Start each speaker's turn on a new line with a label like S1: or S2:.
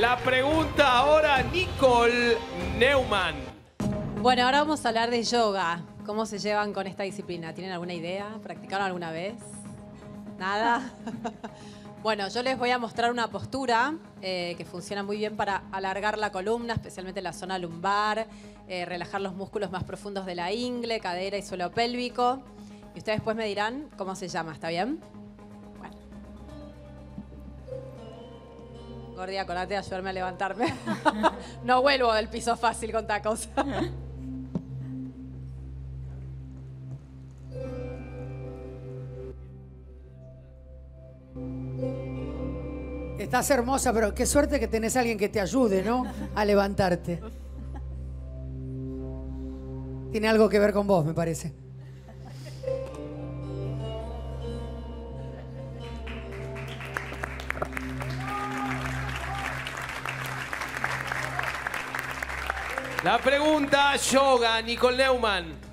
S1: La pregunta ahora, Nicole Neumann.
S2: Bueno, ahora vamos a hablar de yoga. ¿Cómo se llevan con esta disciplina? ¿Tienen alguna idea? ¿Practicaron alguna vez? ¿Nada? Bueno, yo les voy a mostrar una postura que funciona muy bien para alargar la columna, especialmente la zona lumbar, relajar los músculos más profundos de la ingle, cadera y suelo pélvico. Y ustedes después me dirán cómo se llama, ¿está bien? Bueno. Gordi, acordate de ayudarme a levantarme. No vuelvo del piso fácil con tacos.
S3: Estás hermosa, pero qué suerte que tenés a alguien que te ayude, ¿no? A levantarte. Tiene algo que ver con vos, me parece.
S1: La pregunta, yoga, Nicole Neumann.